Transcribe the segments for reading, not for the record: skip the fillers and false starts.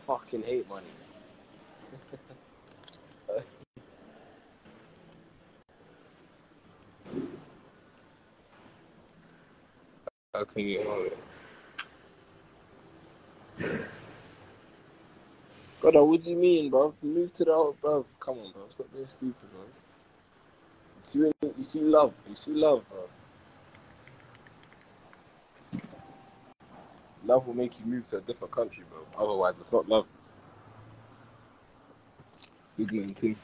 fucking hate money. How can you know it? Brother, what do you mean, bro? Move to the old, bro. Come on, bro. Stop being stupid, bro. You see love. You see love, bro. Love will make you move to a different country, bro. Otherwise, it's not love. Big man thing.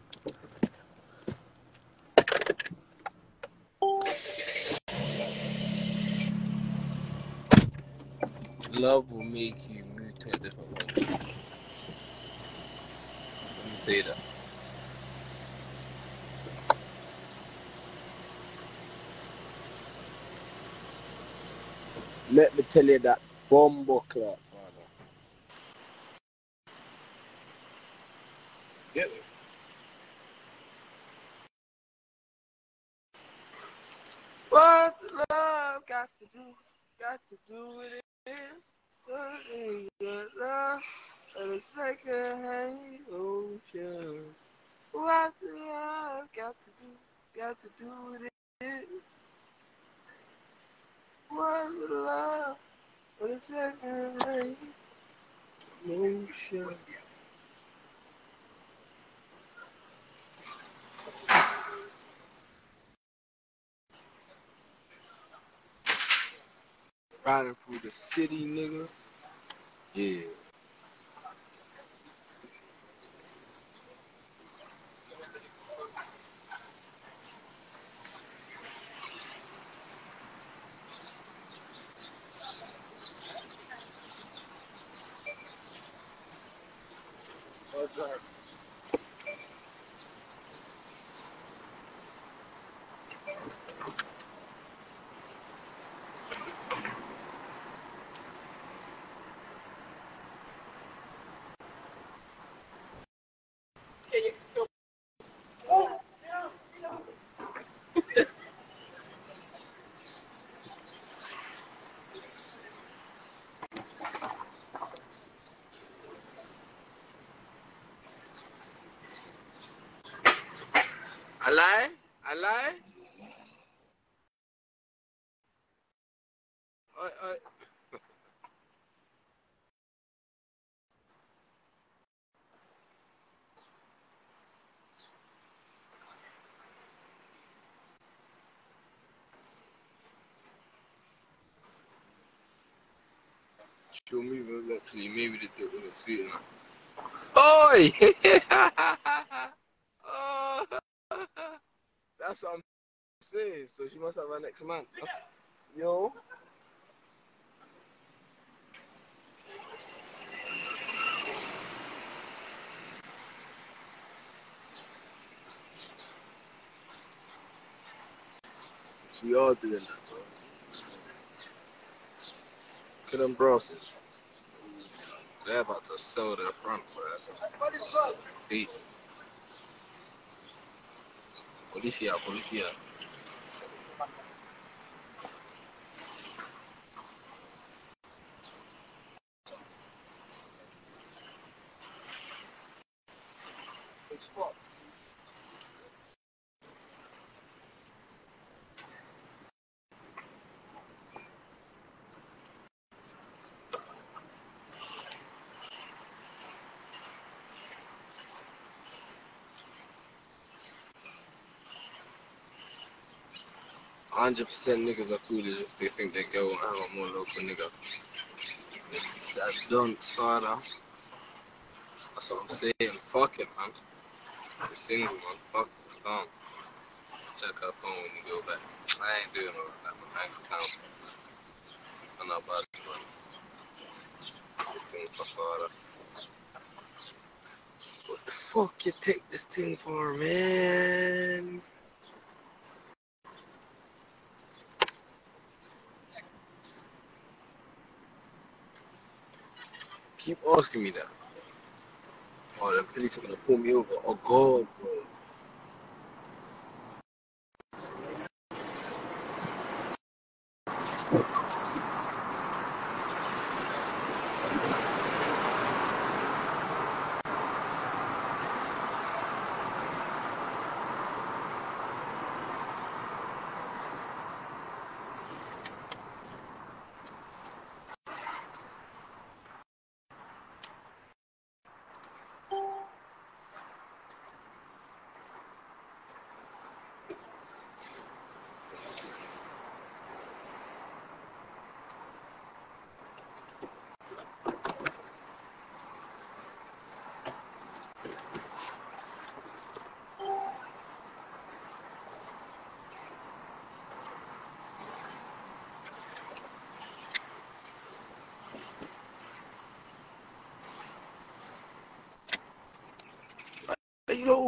Love will make you move to a different country. Let me say that. Let me tell you that bombo clock, father. Get me. What's love got to do with it? Something got love and a second-hand ocean. What's love got to do with it? What's love and a second-hand ocean? Riding through the city, nigga. Yeah. What's up? I lie? Show me eventually, maybe the dick with a sweet enough. Oi! Oh, that's what I'm saying. So she must have her next man. Yo. So we all doing that, bro. Look at them brosses. They're about to sell their front, bro. Hey. Policía. $100% niggas are foolish if they think their girl won't have a more local nigga. That's dunce, father. That's what I'm saying. Fuck it, man. You're single, man. Fuck it. Don't. Check her phone when you go back. I ain't doing all that, man. I ain't got time. I'm not about to run. This thing for father. What the fuck you take this thing for, man? Keep asking me that. Oh, the police are gonna pull me over. Oh God, bro.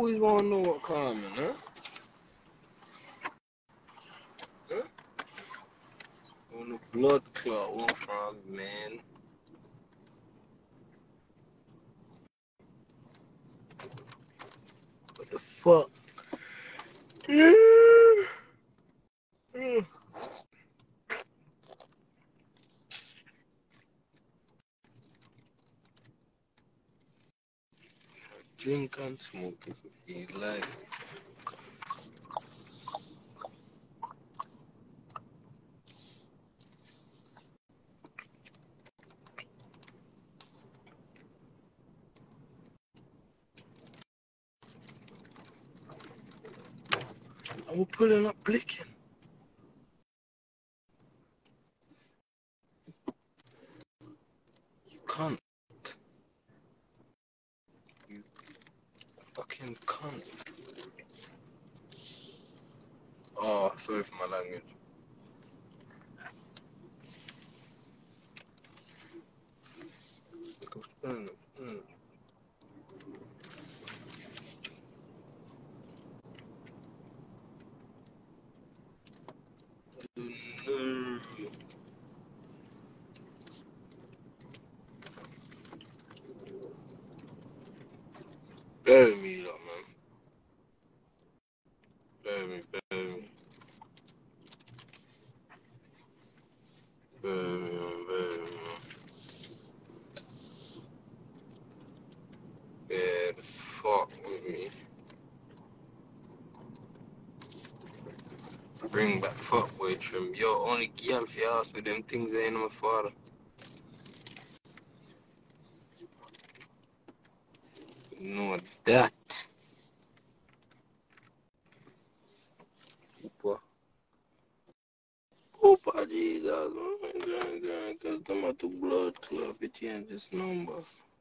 always want to know what coming, huh? Huh? On the blood clot, one from man. What the fuck? Drink and smoke if you feel like. I'm pulling up blicking. You can't. You fucking can't. Oh, sorry for my language. Bury me, lot, man. Bury me, bury me. Bury me, man, bury me, man. Yeah, the fuck with me. Bring back fuckboy trim. Yo, only girl if you ask me them things ain't my father. No, that. Opa. Opa, Jesus. Oh my God, cause them are two blood club. It change this number.